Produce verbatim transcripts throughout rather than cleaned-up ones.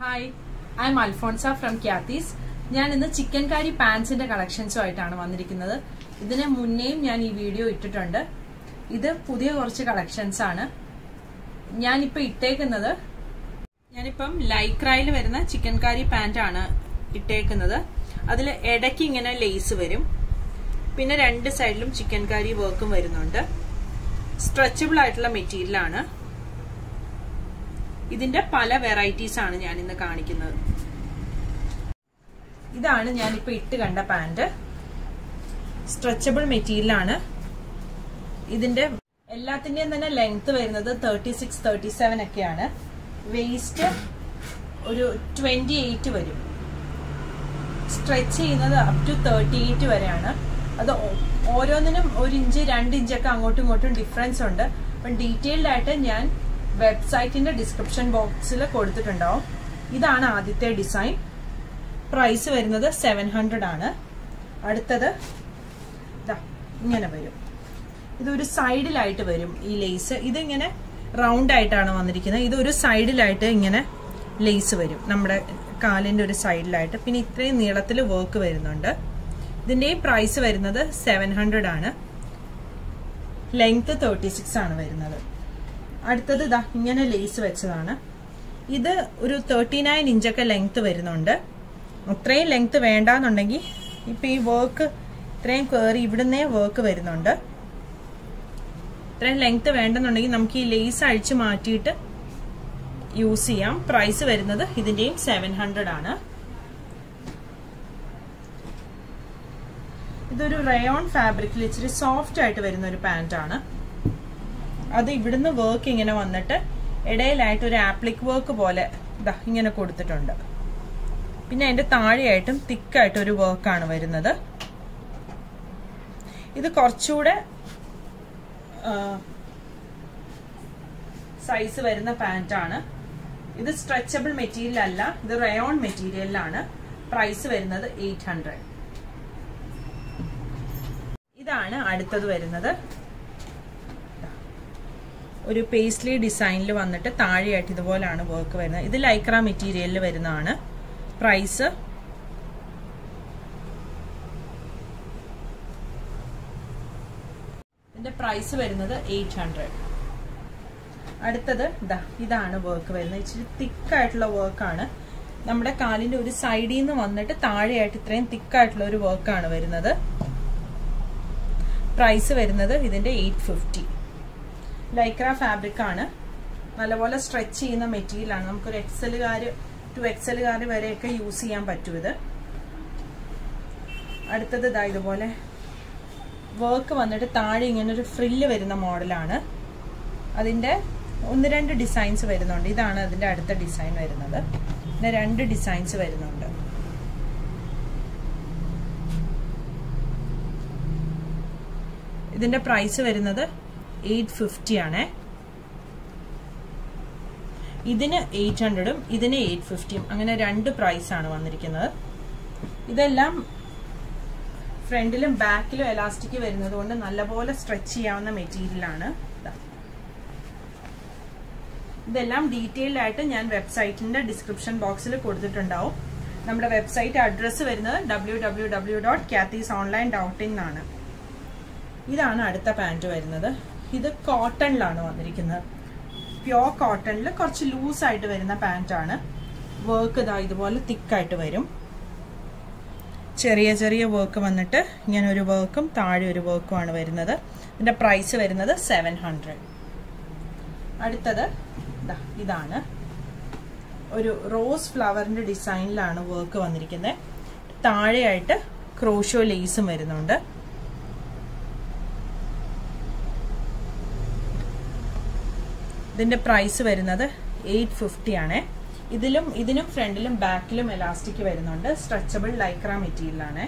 Hi, I am Alfonsa from Kathy's. ഞാൻ ഇന്ന് ചിക്കൻകാരി പാൻസിന്റെ കളക്ഷൻസുമായിട്ടാണ് വന്നിരിക്കുന്നത്. ഇതിനെ മുന്നേയും ഞാൻ ഈ വീഡിയോ ഇട്ടിട്ടുണ്ട്. ഇത് പുതിയ കുറച്ച് കളക്ഷൻസ് ആണ്. ഞാനിപ്പോൾ ഇട്ടേക്കുന്നത് ഞാനിപ്പം ലൈക്രയിൽ വരുന്ന ചിക്കൻകാരി പാന്റ് ആണ് ഇട്ടേക്കുന്നത്. അതിൽ ഇടയ്ക്ക് ഇങ്ങനെ ലേസ് വരും. പിന്നെ രണ്ട് സൈഡിലും ചിക്കൻകാരി വർക്കും വരുന്നുണ്ട്. സ്ട്രെച്ചബിൾ ആയിട്ടുള്ള മെറ്റീരിയൽ ആണ്. ഇതിന്റെ പല വെറൈറ്റീസ് ആണ് ഞാൻ ഇന്ന് കാണിക്കുന്നത്. ഇതാണ് ഞാനിപ്പോ ഇട്ട് കണ്ട പാന്റ്. സ്ട്രെച്ചബിൾ മെറ്റീരിയൽ ആണ്. ഇതിന്റെ എല്ലാത്തിന്റെയും തന്നെ ലെങ്ത് വരുന്നത് തേർട്ടി സിക്സ് തേർട്ടി സെവൻ ഒക്കെയാണ്. വെയിസ്റ്റ് ഒരു ട്വന്റി എയ്റ്റ് വരും. സ്ട്രെച്ച് ചെയ്യുന്നത് അപ് ടു തേർട്ടി എയ്റ്റ് വരെയാണ്. അത് ഓരോന്നിനും ഒരു ഇഞ്ച് രണ്ട് ഇഞ്ചൊക്കെ അങ്ങോട്ടും ഇങ്ങോട്ടും ഡിഫറൻസ് ഉണ്ട്. അപ്പം ഡീറ്റെയിൽഡ് ആയിട്ട് ഞാൻ വെബ്സൈറ്റിന്റെ ഡിസ്ക്രിപ്ഷൻ ബോക്സിൽ കൊടുത്തിട്ടുണ്ടാവും. ഇതാണ് ആദ്യത്തെ ഡിസൈൻ. പ്രൈസ് വരുന്നത് സെവൻ ഹൺഡ്രഡ് ആണ്. അടുത്തത് ഇങ്ങനെ വരും. ഇതൊരു സൈഡിലായിട്ട് വരും ഈ ലേസ്. ഇതിങ്ങനെ റൗണ്ട് ആയിട്ടാണ് വന്നിരിക്കുന്നത്. ഇതൊരു സൈഡിലായിട്ട് ഇങ്ങനെ ലേസ് വരും, നമ്മുടെ കാലിന്റെ ഒരു സൈഡിലായിട്ട്. പിന്നെ ഇത്രയും നീളത്തിൽ വർക്ക് വരുന്നുണ്ട്. ഇതിന്റെ പ്രൈസ് വരുന്നത് സെവൻ ഹൺഡ്രഡ് ആണ്. ലെങ്ത് തേർട്ടി സിക്സ് ആണ് വരുന്നത്. അടുത്തത് ഇതാ ഇങ്ങനെ ലേസ് വെച്ചതാണ്. ഇത് ഒരു തേർട്ടി നയൻ ഇഞ്ചൊക്കെ ലെങ്ത് വരുന്നുണ്ട്. അത്രയും ലെങ്ത് വേണ്ടാന്നുണ്ടെങ്കിൽ ഇപ്പൊ ഈ വർക്ക് ഇത്രയും കയറി ഇവിടുന്നേ വർക്ക് വരുന്നുണ്ട്. ഇത്രയും ലെങ്ത് വേണ്ടെന്നുണ്ടെങ്കിൽ നമുക്ക് ഈ ലേസ് അഴിച്ചു മാറ്റിയിട്ട് യൂസ് ചെയ്യാം. പ്രൈസ് വരുന്നത് ഇതിന്റെയും സെവൻ ഹൺഡ്രഡ് ആണ്. ഇതൊരു റയോൺ ഫാബ്രിക്കിൽ ഇച്ചിരി സോഫ്റ്റ് ആയിട്ട് വരുന്ന ഒരു പാന്റ് ആണ്. അത് ഇവിടുന്ന് വർക്ക് ഇങ്ങനെ വന്നിട്ട് ഇടയിലായിട്ട് ഒരു ആപ്ലിക് വർക്ക് പോലെ ഇതാ ഇങ്ങനെ കൊടുത്തിട്ടുണ്ട്. പിന്നെ അതിന്റെ താഴെയായിട്ടും തിക്കായിട്ട് ഒരു വർക്കാണ് വരുന്നത്. ഇത് കുറച്ചുകൂടെ സൈസ് വരുന്ന പാന്റ് ആണ്. ഇത് സ്ട്രെച്ചബിൾ മെറ്റീരിയൽ അല്ല, ഇത് റയോൺ മെറ്റീരിയലിലാണ്. പ്രൈസ് വരുന്നത് എയ്റ്റ് ഹൺഡ്രഡ്. ഇതാണ് അടുത്തത് വരുന്നത്. ഒരു പേസ്ലി ഡിസൈനിൽ വന്നിട്ട് താഴെയായിട്ട് ഇതുപോലാണ് വർക്ക് വരുന്നത്. ഇത് ലൈക്ര മെറ്റീരിയലിൽ വരുന്നതാണ്. പ്രൈസ് ഇതിന്റെ പ്രൈസ് വരുന്നത് എയ്റ്റ് ഹൺഡ്രഡ്. അടുത്തത് ഇതാ ഇതാണ് വർക്ക് വരുന്നത്. ഇച്ചിരി തിക്കായിട്ടുള്ള വർക്കാണ്. നമ്മുടെ കാലിന്റെ ഒരു സൈഡിൽ നിന്ന് വന്നിട്ട് താഴെയായിട്ട് ഇത്രയും തിക്കായിട്ടുള്ള ഒരു വർക്കാണ് വരുന്നത്. പ്രൈസ് വരുന്നത് ഇതിന്റെ എയ്റ്റ് ഫിഫ്റ്റി. ലൈക്ര ഫാബ്രിക് ആണ്. നല്ലപോലെ സ്ട്രെച്ച് ചെയ്യുന്ന മെറ്റീരിയൽ ആണ്. നമുക്കൊരു എക്സലുകാര് ടു എക്സലുകാര് വരെയൊക്കെ യൂസ് ചെയ്യാൻ പറ്റും ഇത്. അടുത്തത് ഇതാ ഇതുപോലെ വർക്ക് വന്നിട്ട് താഴെ ഇങ്ങനെ ഒരു ഫ്രില്ല് വരുന്ന മോഡലാണ്. അതിന്റെ ഒന്ന് രണ്ട് ഡിസൈൻസ് വരുന്നുണ്ട്. ഇതാണ് അതിന്റെ അടുത്ത ഡിസൈൻ വരുന്നത്. പിന്നെ രണ്ട് ഡിസൈൻസ് വരുന്നുണ്ട്. ഇതിന്റെ പ്രൈസ് വരുന്നത് എയ്റ്റ് ഫിഫ്റ്റി ആണ്. ഇതിന് എയ്റ്റ് ഹൺഡ്രഡും ഇതിന് എയ്റ്റ് ഫിഫ്റ്റിയും അങ്ങനെ രണ്ട് പ്രൈസ് ആണ് വന്നിരിക്കുന്നത്. ഇതെല്ലാം ഫ്രണ്ടിലും ബാക്കിലും എലാസ്റ്റിക് വരുന്നത് കൊണ്ട് നല്ലപോലെ സ്ട്രെച്ച് ചെയ്യാവുന്ന മെറ്റീരിയൽ ആണ്. ഇതെല്ലാം ഡീറ്റെയിൽഡ് ആയിട്ട് ഞാൻ വെബ്സൈറ്റിന്റെ ഡിസ്ക്രിപ്ഷൻ ബോക്സിൽ കൊടുത്തിട്ടുണ്ടാവും. നമ്മുടെ വെബ്സൈറ്റ് അഡ്രസ്സ് വരുന്നത് W W W dot Kathees online dot in ആണ്. ഇതാണ് അടുത്ത പാന്റ് വരുന്നത്. ഇത് കോട്ടണിലാണ് വന്നിരിക്കുന്നത്. പ്യോർ കോട്ടണിൽ കുറച്ച് ലൂസായിട്ട് വരുന്ന പാന്റ് ആണ്. വർക്ക് ഇതാ ഇതുപോലെ തിക്കായിട്ട് വരും. ചെറിയ ചെറിയ വർക്ക് വന്നിട്ട് ഇങ്ങനെ ഒരു വർക്കും താഴെ ഒരു വർക്കും ആണ് വരുന്നത്. ഇതിന്റെ പ്രൈസ് വരുന്നത് സെവൻ ഹൺഡ്രഡ്. അടുത്തത് ഇതാണ്. ഒരു റോസ് ഫ്ലവറിന്റെ ഡിസൈനിലാണ് വർക്ക് വന്നിരിക്കുന്നത്. താഴെയായിട്ട് ക്രോഷോ ലേസും വരുന്നുണ്ട്. ഇതിന്റെ പ്രൈസ് വരുന്നത് എയ്റ്റ് ഫിഫ്റ്റി ആണ്. ഇതിലും ഇതിനും ഫ്രണ്ടിലും ബാക്കിലും എലാസ്റ്റിക് വരുന്നുണ്ട്. സ്ട്രെച്ചബിൾ ലൈക്ര മെറ്റീരിയൽ ആണ്.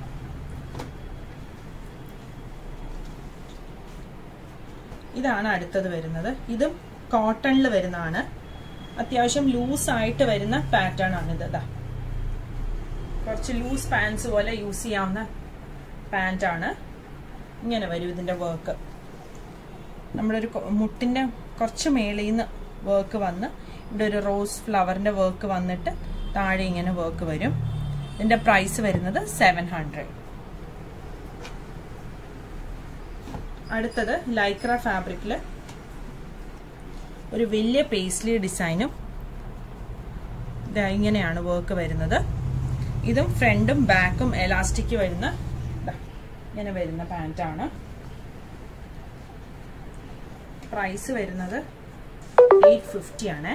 ഇതാണ് അടുത്തത് വരുന്നത്. ഇതും കോട്ടണിൽ വരുന്നതാണ്. അത്യാവശ്യം ലൂസ് ആയിട്ട് വരുന്ന പാറ്റേൺ ആണ് ഇത്. കുറച്ച് ലൂസ് പാൻസ് പോലെ യൂസ് ചെയ്യാവുന്ന പാന്റ് ആണ്. ഇങ്ങനെ വരും ഇതിന്റെ വർക്ക്. നമ്മുടെ ഒരു മുട്ടിന്റെ കുറച്ച് മേളിൽ നിന്ന് വർക്ക് വന്ന് ഇവിടെ ഒരു റോസ് ഫ്ലവറിന്റെ വർക്ക് വന്നിട്ട് താഴെ ഇങ്ങനെ വർക്ക് വരും. ഇതിന്റെ പ്രൈസ് വരുന്നത് സെവൻ ഹൺഡ്രഡ്. അടുത്തത് ലൈക്ര ഫാബ്രിക്കില് ഒരു വലിയ പേസ്ലി ഡിസൈനും ഇങ്ങനെയാണ് വർക്ക് വരുന്നത്. ഇതും ഫ്രണ്ടും ബാക്കും എലാസ്റ്റിക് വരുന്ന ഇങ്ങനെ വരുന്ന പാന്റാണ്. പ്രൈസ് വരുന്നത് എയ്റ്റ് ഫിഫ്റ്റി ആണ്.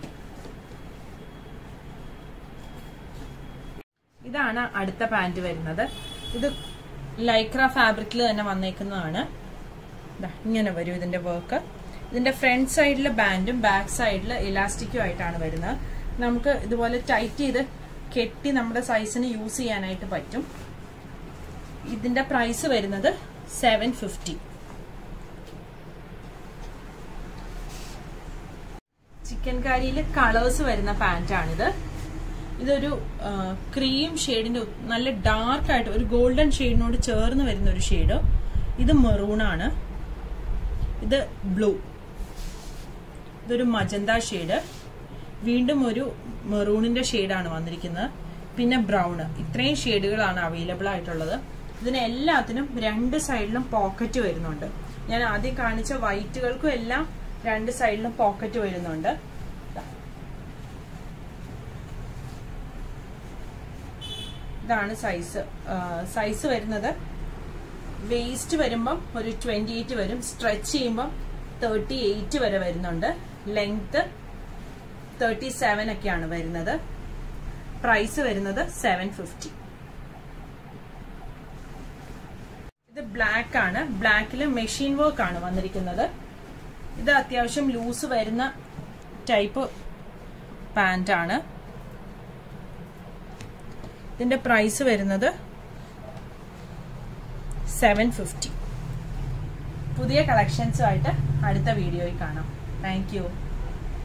ഇതാണ് അടുത്ത പാന്റ് വരുന്നത്. ഇത് ലൈക്ര ഫാബ്രിക്കിൽ തന്നെ വന്നേക്കുന്നതാണ്. ഇങ്ങനെ വരും ഇതിന്റെ വർക്ക്. ഇതിന്റെ ഫ്രണ്ട് സൈഡില് ബാൻഡും ബാക്ക് സൈഡില് ഇലാസ്റ്റിക്കും ആയിട്ടാണ് വരുന്നത്. നമുക്ക് ഇതുപോലെ ടൈറ്റ് ചെയ്ത് കെട്ടി നമ്മുടെ സൈസിന് യൂസ് ചെയ്യാനായിട്ട് പറ്റും. ഇതിന്റെ പ്രൈസ് വരുന്നത് സെവൻ ഫിഫ്റ്റി. ചിക്കൻകാരിയിൽ കളേഴ്സ് വരുന്ന പാന്റാണിത്. ഇതൊരു ക്രീം ഷെയ്ഡിന്റെ നല്ല ഡാർക്ക് ആയിട്ട് ഒരു ഗോൾഡൻ ഷെയ്ഡിനോട് ചേർന്ന് വരുന്ന ഒരു ഷെയ്ഡ്. ഇത് മെറൂൺ ആണ്. ഇത് ബ്ലൂ. ഇതൊരു മജന്ത ഷെയ്ഡ്. വീണ്ടും ഒരു മെറൂണിന്റെ ഷെയ്ഡാണ് വന്നിരിക്കുന്നത്. പിന്നെ ബ്രൗണ്. ഇത്രയും ഷെയ്ഡുകളാണ് അവൈലബിൾ ആയിട്ടുള്ളത്. ഇതിന് എല്ലാത്തിനും രണ്ട് സൈഡിലും പോക്കറ്റ് വരുന്നുണ്ട്. ഞാൻ ആദ്യം കാണിച്ച വൈറ്റുകൾക്കും എല്ലാം രണ്ട് സൈഡിലും പോക്കറ്റ് വരുന്നുണ്ട്. ഇതാണ് സൈസ്. സൈസ് വരുന്നത് വേസ്റ്റ് വരുമ്പം ഒരു ട്വന്റി എയ്റ്റ് വരും. സ്ട്രെച്ച് ചെയ്യുമ്പം തേർട്ടി എയ്റ്റ് വരെ വരുന്നുണ്ട്. ലെങ്ത് തേർട്ടി സെവൻ ഒക്കെയാണ് വരുന്നത്. പ്രൈസ് വരുന്നത് സെവൻ ഫിഫ്റ്റി. ഇത് ബ്ലാക്ക് ആണ്. ബ്ലാക്കില് മെഷീൻ വർക്ക് ആണ് വന്നിരിക്കുന്നത്. ഇത് അത്യാവശ്യം ലൂസ് വരുന്ന ടൈപ്പ് പാന്റ് ആണ്. ഇതിന്റെ പ്രൈസ് വരുന്നത് സെവൻ ഫിഫ്റ്റി. പുതിയ കളക്ഷൻസുമായിട്ട് അടുത്ത വീഡിയോയിൽ കാണാം. Thank U.